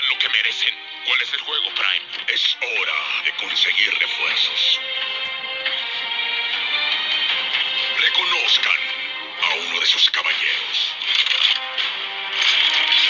lo que merecen. ¿Cuál es el juego, Prime? Es hora de conseguir refuerzos. Reconozcan a uno de sus caballeros.